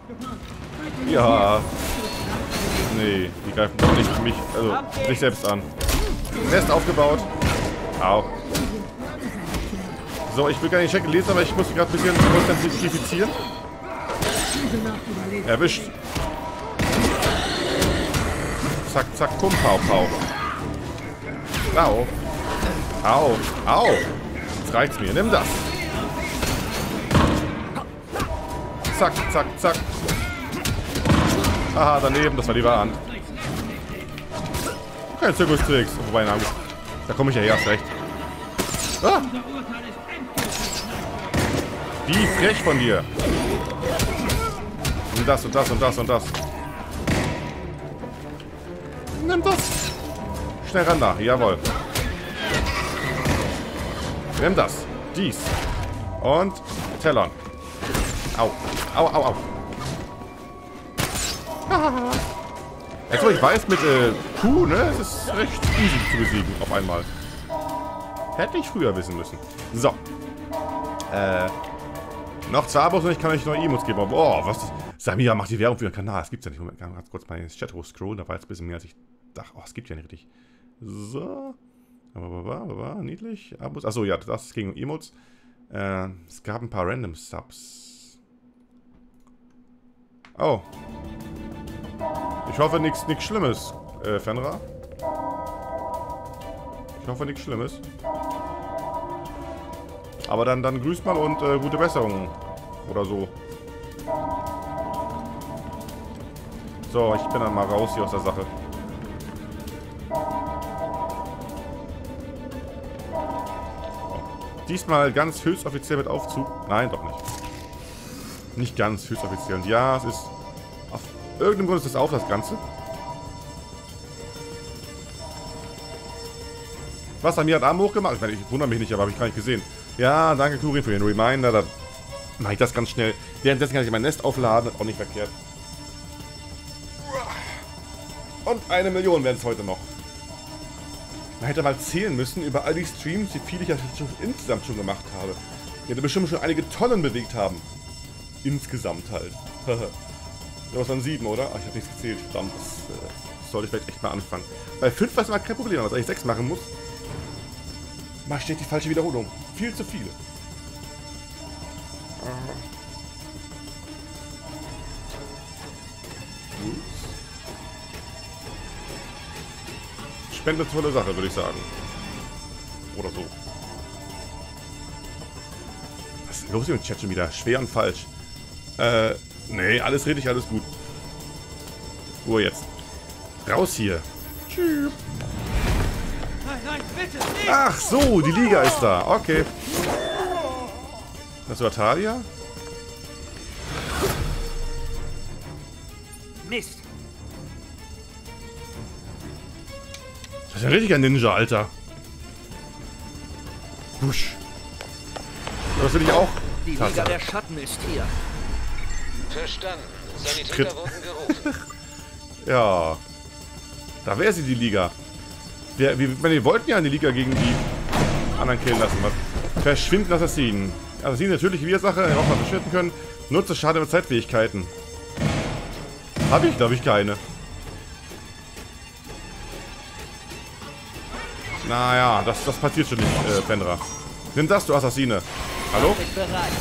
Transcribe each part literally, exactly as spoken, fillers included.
Ja. Nee, die greifen doch nicht mich, also sich selbst an. Nest aufgebaut. Au. So, ich will gar nicht checken lesen, aber ich muss gerade ein bisschen intensifizieren. Erwischt. Zack, zack, pum, pau, pau. Au. Au. Au. Jetzt reicht's mir. Nimm das. Zack, zack, zack. Haha, daneben. Das war die Wahre Hand. Kein Zirkustricks. Wobei, na gut. Da komme ich ja her, hast recht. Ah. Wie frech von dir. Und das und das und das und das. Nimm das. Schnell ran da. Jawohl. Nimm das. Dies. Und Talon. Au. Au, au, au. Jetzt, wo ich weiß, mit äh, Q, ne, es ist recht easy zu besiegen auf einmal. Hätte ich früher wissen müssen. So. Äh. Noch zwei Abos und ich kann euch neue Emotes geben. Aber, boah, was. Samira macht die Werbung für den Kanal. Das gibt's ja nicht. Moment, ganz kurz mal ins Chat hochscrollen. Da war jetzt ein bisschen mehr, als ich dachte. Oh, es gibt ja nicht richtig. So. Niedlich. Abos. Achso, ja, das ging um Emotes. Äh, es gab ein paar Random Subs. Oh. Ich hoffe, nichts Schlimmes, äh, Fenra. Ich hoffe, nichts Schlimmes. Aber dann, dann grüßt mal und äh, gute Besserung. Oder so. So, ich bin dann mal raus hier aus der Sache. Diesmal ganz höchstoffiziell mit Aufzug. Nein, doch nicht. Nicht ganz höchstoffiziell. Und ja, es ist... Auf irgendeinem Grund ist es auf, das Ganze. Was, Samir hat Arm hochgemacht? Ich meine, ich wundere mich nicht, aber habe ich gar nicht gesehen. Ja, danke Kurin für den Reminder. Da mache ich das ganz schnell. Währenddessen kann ich mein Nest aufladen. Auch nicht verkehrt. Und eine Million werden es heute noch. Man hätte mal zählen müssen über all die Streams, wie viele ich ja schon insgesamt schon gemacht habe. Ich hätte bestimmt schon einige Tonnen bewegt haben. Insgesamt halt. Das waren sieben, oder? Ach, ich habe nichts gezählt. Verdammt, das, äh, das sollte ich vielleicht echt mal anfangen. Bei fünf war es immer kein Problem, aber als ich sechs machen muss, mache ich die falsche Wiederholung. Viel zu viele. Spende eine tolle Sache, würde ich sagen. Oder so. Was ist denn los hier mit dem Chat schon wieder? Schwer und falsch. Äh, nee, alles richtig, alles gut. Ruhe jetzt. Raus hier. Tschüss. Nein, nein, bitte nicht. Ach so, die Liga ist da. Okay. Das war Talia? Mist. Das ist ja richtig ein Ninja, Alter. Wusch. Das will ich auch. Die Liga der Schatten ist hier. Verstanden. Sanitäter wurden gerufen. Ja. Da wäre sie, die Liga. Wir, wir, wir wollten ja in die Liga gegen die anderen killen lassen. Was? Verschwinden Assassinen. Assassinen natürlich Widersache, auch mal verschwinden können. Nutze Schade mit Zeitfähigkeiten. Habe ich, glaube ich, keine. Naja, das, das passiert schon nicht, äh, Fenra. Nimm das, du Assassine. Hallo? Ich bin bereit.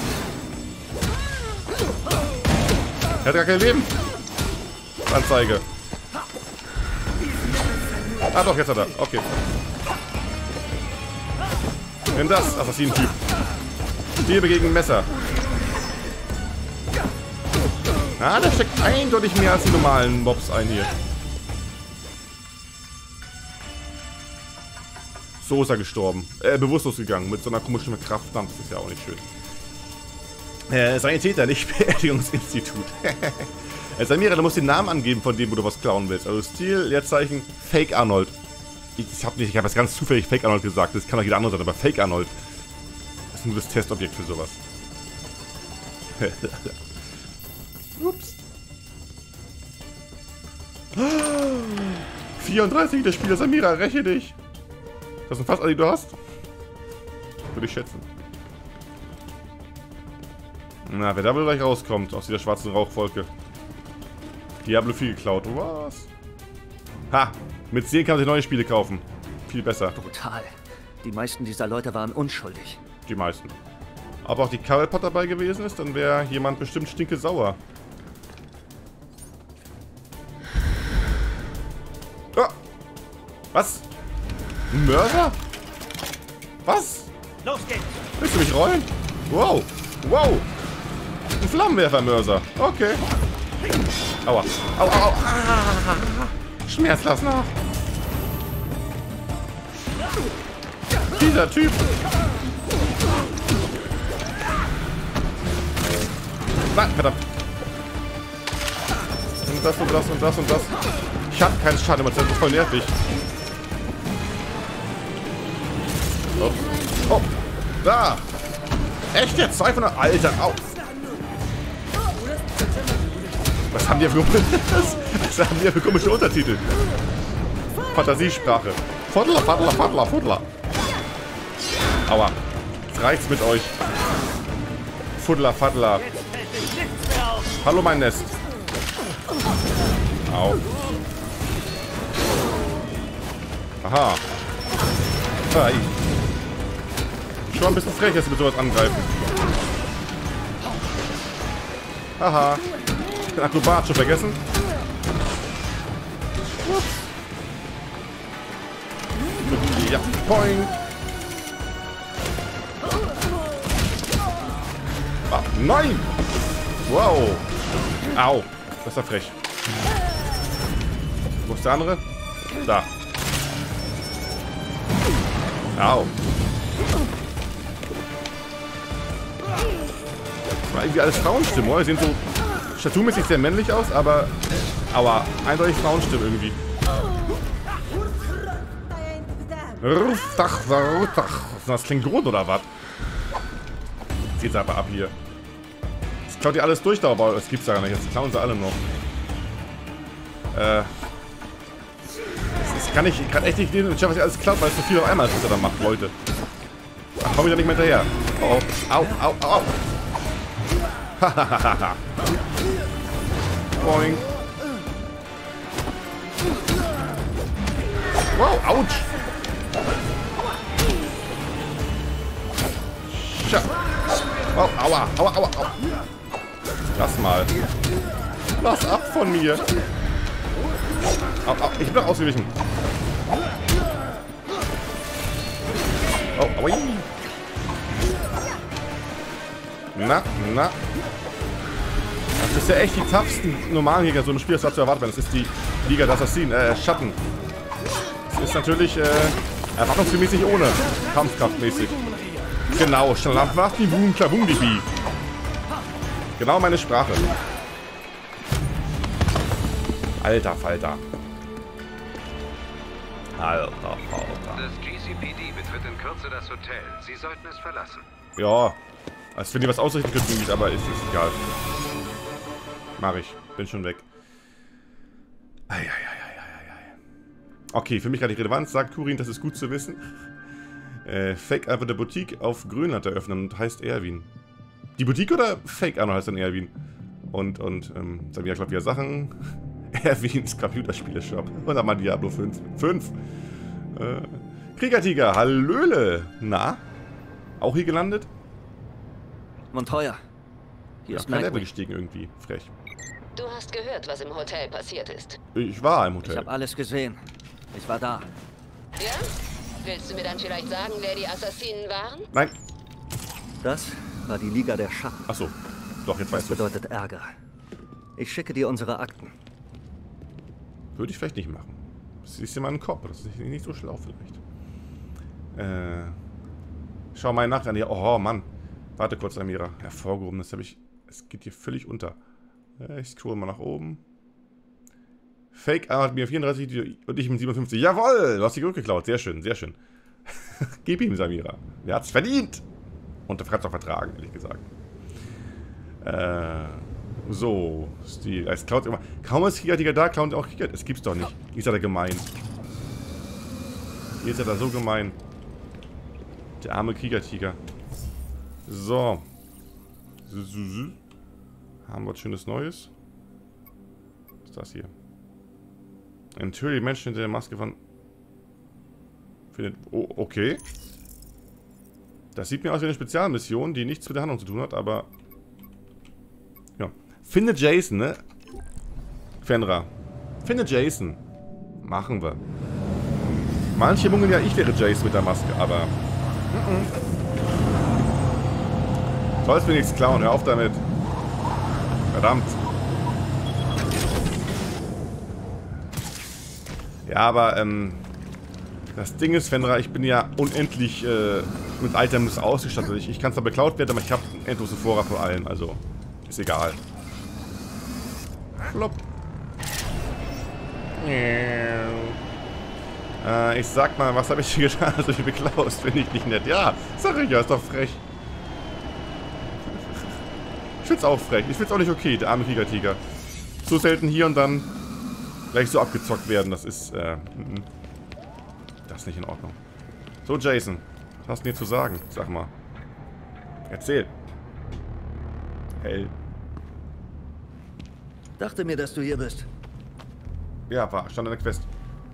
Er hat gar kein Leben. Anzeige. Ah doch, jetzt hat er. Okay. Nimm das, Assassinentyp. Stäbe gegen Messer. Ah, der steckt eindeutig mehr als die normalen Mobs ein hier. So ist er gestorben. Äh, bewusstlos gegangen. Mit so einer komischen Kraft. Das ist ja auch nicht schön. Äh, Sanitäter, nicht Beerdigungsinstitut. äh, Samira, du musst den Namen angeben, von dem wo du was klauen willst. Also Stil, Leerzeichen, Fake Arnold. Ich, ich habe nicht, ich habe das ganz zufällig Fake Arnold gesagt. Das kann doch jeder andere sein, aber Fake Arnold. Das ist ein gutes Testobjekt für sowas. Ups. vierunddreißig, der Spieler Samira, räche dich. Das sind fast alle, die du hast. Würde ich schätzen. Na, wer da wohl gleich rauskommt aus dieser schwarzen Rauchwolke. Diablo vier geklaut. Was? Ha! Mit zehn kann man sich neue Spiele kaufen. Viel besser. Brutal. Die meisten dieser Leute waren unschuldig. Die meisten. Aber auch die Cobblepot dabei gewesen ist, dann wäre jemand bestimmt stinke sauer. Ah! Was? Ein Mörser? Was? Los geht's! Willst du mich rollen? Wow! Wow! Ein Flammenwerfer-Mörser. Okay. Aua. Au, au, au. Ah. Schmerz, lass nach. Dieser Typ. Nein, verdammt. Und das und das und das und das. Ich hab keinen Schaden, das ist voll nervig. Oh. Oh. Da. Echt jetzt? zweihundert. Alter, au. Was haben die für, was haben die für komische Untertitel? Fantasiesprache. Fuddler, Fuddler, Fuddler, Fuddler. Aua. Jetzt reicht's mit euch. Fuddler, Fuddler. Hallo, mein Nest. Au. Aha. Hi. Schon ein bisschen frech, dass sie mit sowas angreifen. Haha. Den Akrobat schon vergessen. Ups. Ja, poing. Ah, nein! Wow. Au. Das war frech. Wo ist der andere? Da. Au. Das war irgendwie alles Frauenstimmen, oder? Die sehen so staturmäßig sehr männlich aus, aber... Aua, eindeutig Frauenstimmen irgendwie. Ruftach, Ruftach. Das klingt gut, oder was? Jetzt geht's aber ab hier. Jetzt klaut ihr alles durch da, aber das gibt's ja gar nicht. Jetzt klauen sie alle noch. Äh... Das kann ich gerade echt nicht lesen, was ihr alles klaut, weil es so viel auf einmal ist, was er da macht, Leute. Ach, komm ich da nicht mehr hinterher. Oh, oh. Au, au, au. Hahaha. Boing. Wow, ouch. Tja. Oh, aua, aua, aua, aua. Lass mal. Lass ab von mir. Au, au, ich bin doch ausgewichen. Oh, aui. Na, na. Das ist ja echt die toughsten normalen Jäger, so ein Spiel, das war zu erwarten. Das ist die Liga der Assassinen, äh, Schatten. Das ist natürlich, äh, erwartungsgemäß nicht ohne. Kampfkraftmäßig. Genau, Schlammwacht, die Boom, Klabum, die Bi. Genau meine Sprache. Alter Falter. Alter Falter. Das G C P D betritt in Kürze das Hotel. Sie sollten es verlassen. Ja. Als wenn die was ausrichten könnten, aber ist es egal. Mach ich. Bin schon weg. Eieieiei. Okay, für mich gerade die Relevanz, sagt Kurin, das ist gut zu wissen. Äh, Fake Arno der Boutique auf Grönland eröffnen und heißt Erwin. Die Boutique oder Fake Arno heißt dann Erwin? Und, und, ähm, sagen wir ja, glaube ich, Sachen. Erwins Computerspiele-Shop. Und dann mal Diablo fünf. fünf. Äh, Kriegertiger, Hallöle. Na? Auch hier gelandet? Montoya. Hier Ja, ist kein Level Nightwing. gestiegen irgendwie. Frech. Du hast gehört, was im Hotel passiert ist. Ich war im Ich Hotel. habe alles gesehen. Ich war da. Ja? Willst du mir dann vielleicht sagen, wer die Assassinen waren? Nein. Das war die Liga der Schatten. Achso. Doch, jetzt Das weißt du. bedeutet Ärger. Ich schicke dir unsere Akten. Würde ich vielleicht nicht machen. Das ist ja mal ein Kopf. Das ist nicht so schlau vielleicht. Äh. Schau mal nach. Oh, Mann. Warte kurz, Amira. Hervorgehoben. Das habe ich. Es geht hier völlig unter. Ich scroll mal nach oben. Fake hat mir vierunddreißig und ich mit siebenundfünfzig. Jawohl! Du hast die geklaut. Sehr schön, sehr schön. Gib ihm, Samira. Wer hat's verdient? Und der hat's auch vertragen, ehrlich gesagt. Äh. So. Stil. Als klaut immer. Kaum ist Kriegertiger da, klaut auch Krieger. Es gibt's doch nicht. Ihr seid da gemein. Ihr seid da so gemein. Der arme Kriegertiger. So. Haben wir was Schönes Neues? Was ist das hier? Natürlich Menschen hinter der Maske von... Findet... Oh, okay. Das sieht mir aus wie eine Spezialmission, die nichts mit der Handlung zu tun hat, aber... Ja. Finde Jason, ne? Fenra. Finde Jason. Machen wir. Manche munkeln ja, ich wäre Jason mit der Maske, aber... Mm-mm. Sollst mir nichts klauen, hör auf damit. Verdammt. Ja, aber, ähm... das Ding ist, Fenra, ich bin ja unendlich äh, mit Items ausgestattet. Ich, ich kann zwar beklaut werden, aber ich habe einen endlosen Vorrat von allen, also ist egal. Flop. Äh, ich sag mal, was habe ich dir getan, dass du mich beklaust? Finde ich nicht nett. Ja, sag ich ja, ist doch frech. Ich find's auch frech. Ich find's auch nicht okay, der arme Tiger-Tiger. So selten hier und dann gleich so abgezockt werden, das ist, äh, m-m. Das ist nicht in Ordnung. So, Jason. Was hast du dir zu sagen? Sag mal. Erzähl. Hell. Dachte mir, dass du hier bist. Ja, war. Stand in der Quest.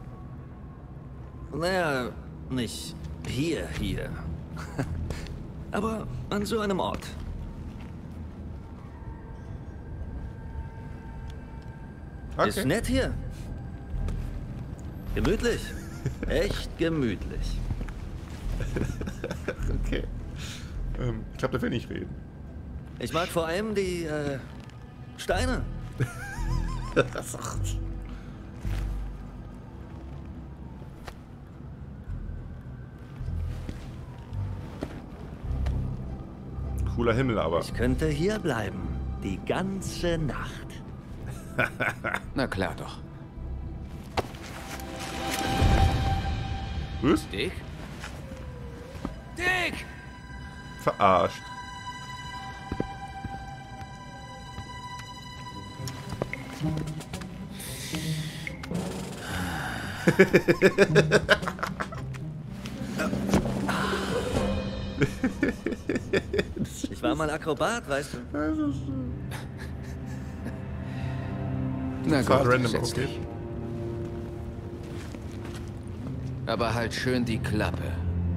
Naja, nicht hier, hier. Aber an so einem Ort. Okay. Ist nett hier. Gemütlich. Echt gemütlich. Okay. Ähm, ich glaube, der will nicht reden. Ich mag vor allem die äh, Steine. Cooler Himmel, aber. Ich könnte hier bleiben. Die ganze Nacht. Na klar doch. Was? Dick? Dick! Verarscht. Ich war mal Akrobat, weißt du. Na Das war gut, random, setz okay. dich. Aber halt schön die Klappe.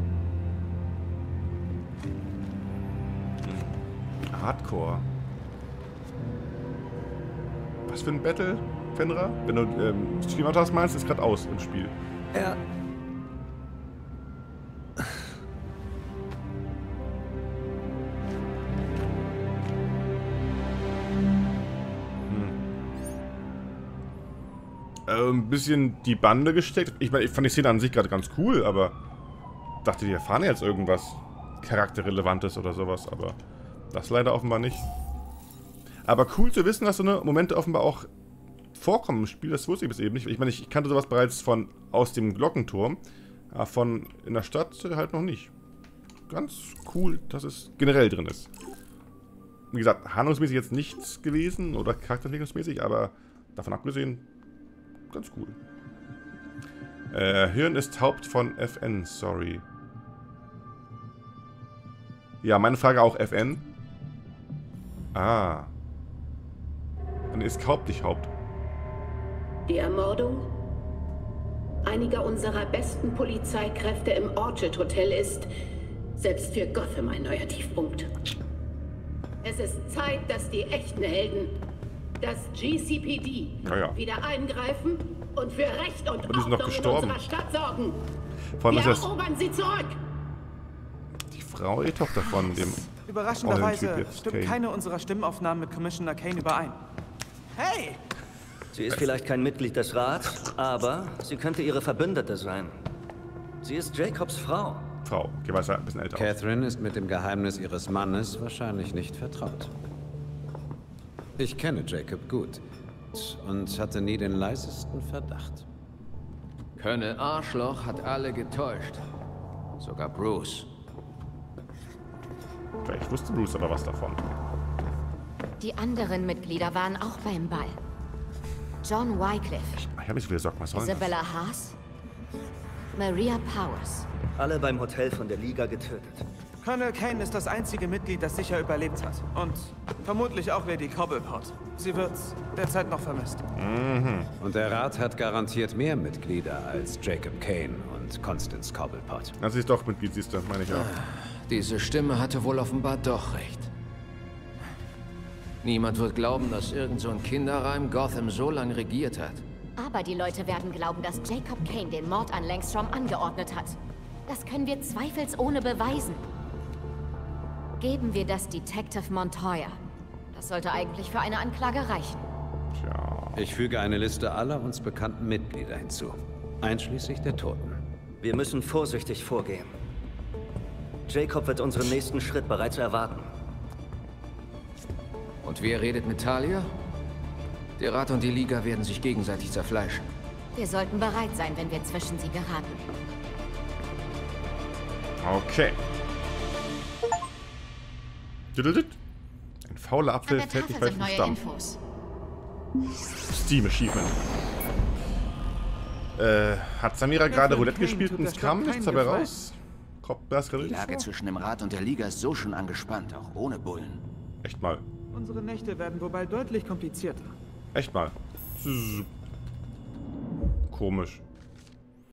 Hardcore. Was für ein Battle, Fenra? Wenn du ähm, Stream hast, meinst, ist gerade aus im Spiel. Ja. Äh, ein bisschen die Bande gesteckt. Ich meine, ich fand die Szene an sich gerade ganz cool, aber dachte, die erfahren jetzt irgendwas Charakterrelevantes oder sowas, aber das leider offenbar nicht. Aber cool zu wissen, dass so eine Momente offenbar auch vorkommen im Spiel, das wusste ich bis eben nicht. Ich meine, ich kannte sowas bereits von aus dem Glockenturm, aber von in der Stadt halt noch nicht. Ganz cool, dass es generell drin ist. Wie gesagt, handlungsmäßig jetzt nichts gewesen oder charakterentwicklungsmäßig, aber davon abgesehen, ganz cool. Äh, Hirn ist Haupt von F N, sorry. Ja, meine Frage auch F N. Ah. Dann ist Haupt nicht Haupt. Die Ermordung einiger unserer besten Polizeikräfte im Orchard Hotel ist selbst für Gotham ein neuer Tiefpunkt. Es ist Zeit, dass die echten Helden, das G C P D, Naja. wieder eingreifen und für Recht und Aber die sind doch Ordnung in gestorben. unserer Stadt sorgen. Vor allem Wir ist das erobern sie zurück! die Frau, die Tochter von dem Überraschenderweise Typ jetzt, stimmt Kane. keine unserer Stimmaufnahmen mit Commissioner Kane überein. Hey! Sie ist vielleicht kein Mitglied des Rats, aber sie könnte ihre Verbündete sein. Sie ist Jacobs Frau. Frau. Okay, weiß ja ein bisschen älter aus. Catherine ist mit dem Geheimnis ihres Mannes wahrscheinlich nicht vertraut. Ich kenne Jacob gut und hatte nie den leisesten Verdacht. Colonel Arschloch hat alle getäuscht. Sogar Bruce. Vielleicht wusste Bruce aber was davon. Die anderen Mitglieder waren auch beim Ball. John Wycliffe, Ich habe mich so viele Socken, was soll denn das? Isabella Haas, Maria Powers. Alle beim Hotel von der Liga getötet. Colonel Kane ist das einzige Mitglied, das sicher überlebt hat. Und vermutlich auch Lady Cobblepot. Sie wird derzeit noch vermisst. Mhm. Und der Rat hat garantiert mehr Mitglieder als Jacob Kane und Constance Cobblepot. Das ist doch Mitglied, siehst du, meine ich auch. Diese Stimme hatte wohl offenbar doch recht. Niemand wird glauben, dass irgend so ein Kinderreim Gotham so lange regiert hat. Aber die Leute werden glauben, dass Jacob Kane den Mord an Langstrom angeordnet hat. Das können wir zweifelsohne beweisen. Geben wir das Detective Montoya. Das sollte eigentlich für eine Anklage reichen. Tja. Ich füge eine Liste aller uns bekannten Mitglieder hinzu, einschließlich der Toten. Wir müssen vorsichtig vorgehen. Jacob wird unseren nächsten Schritt bereits erwarten. Und wer redet mit Talia? Der Rat und die Liga werden sich gegenseitig zerfleischen. Wir sollten bereit sein, wenn wir zwischen sie geraten. Okay. Ein fauler Apfel fällt nicht weit vom Stamm. Infos. Steam Achievement. Äh, hat Samira gerade Roulette gespielt und es kam nichts dabei raus? Kommt das gerade Die Lage zwischen dem Rat und der Liga ist so schon angespannt, auch ohne Bullen. Echt mal. Unsere Nächte werden wohl bald deutlich komplizierter. Echt mal. Komisch.